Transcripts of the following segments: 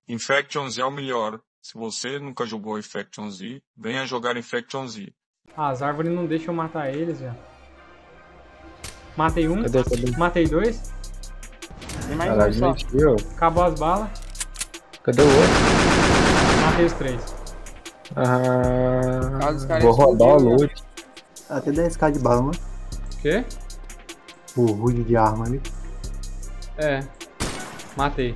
Infection Z é o melhor. Se você nunca jogou Infection Z, venha jogar Infection Z. Ah, as árvores não deixam eu matar eles, velho. Matei um, Cadê? matei dois, Tem mais Ela um só. desmentiu. acabou as balas, Cadê o outro? matei os três. Caso os caras Vou roubar o explodiram, loot. Até 10k de bala, né? O quê? O rude de arma ali. É. Matei.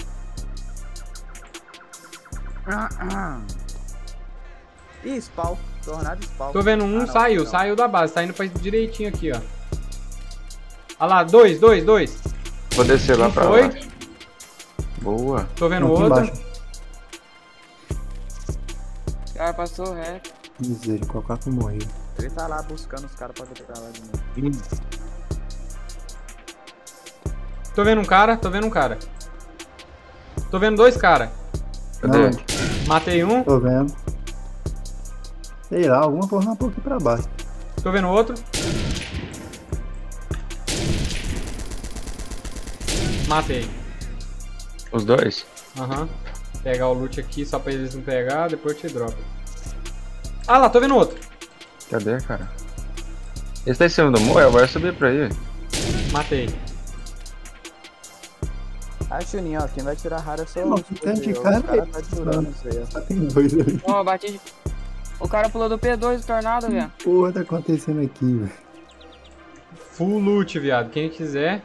Ih, spawn. Tornado spawn. Tô vendo um, não, saiu, não. saiu da base, tá indo pra direitinho aqui, ó. Olha lá, dois. Vou descer lá pra Foi? lá. Boa. Tô vendo Um aqui outro. embaixo. O cara passou reto. Misericórdia, quase que eu morri. Ele tá lá buscando os caras pra vir pra lá de novo. Tô vendo um cara. Tô vendo dois caras. Cadê? Não, Matei um, tô vendo. Sei lá, alguma porra um pouquinho pra baixo. tô vendo outro. Matei. Os dois? Aham. Pegar o loot aqui só pra eles não pegar, depois eu te dropo. Ah lá, tô vendo outro. Cadê, cara? Esse tá em cima do morro, vai subir pra aí. Matei. Ah, Chuninho, ó, quem vai tirar rara é só Irmão, os tem de os cara caras aí. tá jurando isso aí, ó. Só tem dois ali. Ó, bati de... O cara pulou do P2 do tornado, velho. Porra, tá acontecendo aqui, velho. Full loot, viado. Quem quiser.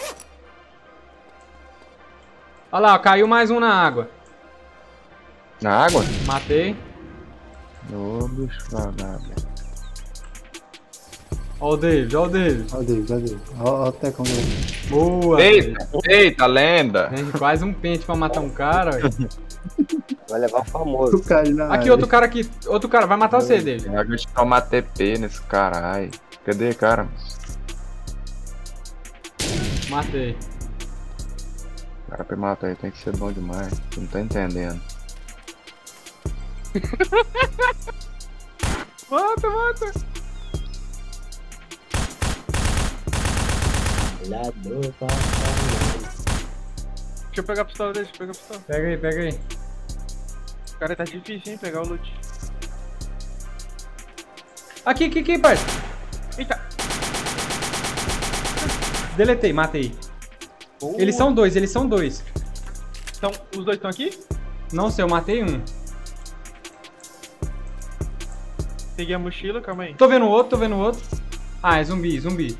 Olha lá, caiu mais um na água. Na água? Matei. Ô, bicho vagado. Ó o David. Olha o David. Olha o tecão dele. Boa. Eita, lenda! David. Quase um pente pra matar um cara. Velho. Vai levar o famoso. O cara na Aqui, área. outro cara aqui. Outro cara. Vai matar você, David. Tem água de tomar TP nesse caralho. Cadê, cara? Matei. Cara, pra matar aí tem que ser bom demais. Tu não tá entendendo. Mata. Deixa eu pegar a pistola dele, deixa eu pegar a pistola. Pega aí. Cara, tá difícil, hein, pegar o loot. Aqui, parça. Eita! Deletei, matei. Boa. Eles são dois. Então, os dois estão aqui? Não sei, eu matei um. Peguei a mochila, calma aí. Tô vendo outro. Ah, é zumbi.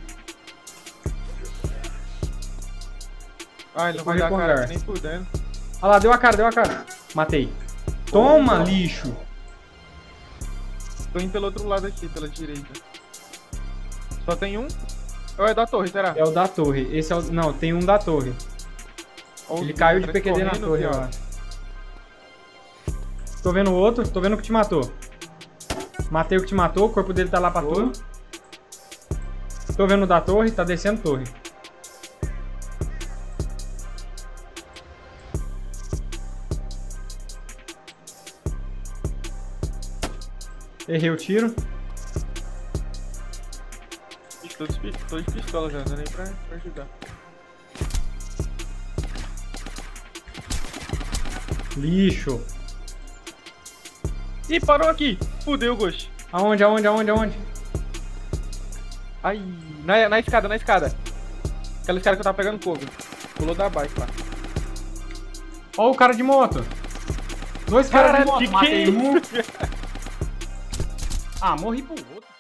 Ah, ele não vai Corri dar pro cara hangar. nem fudendo. Olha lá, deu a cara. Matei. Toma, lixo. Tô indo pelo outro lado aqui, pela direita. Só tem um? Ou é da torre, será? É o da torre. Esse é o... Não, tem um da torre. Ou Ele os caiu de caras PQD na correndo, torre, eu pior. acho. Tô vendo o outro. Tô vendo o que te matou. Matei o que te matou. O corpo dele tá lá pra Boa. torre. Tô vendo o da torre. Tá descendo torre. Errei o tiro. Ixi, tô de pistola já, não dá nem pra ajudar. Lixo. Ih, parou aqui! Fudeu, Ghost. Aonde? Ai, na escada. Aquela escada que eu tava pegando fogo. Pulou da bike lá. Ó o cara de moto. Dois caras de Caralho, moto. que Matei é um. isso? Ah, morri pro outro.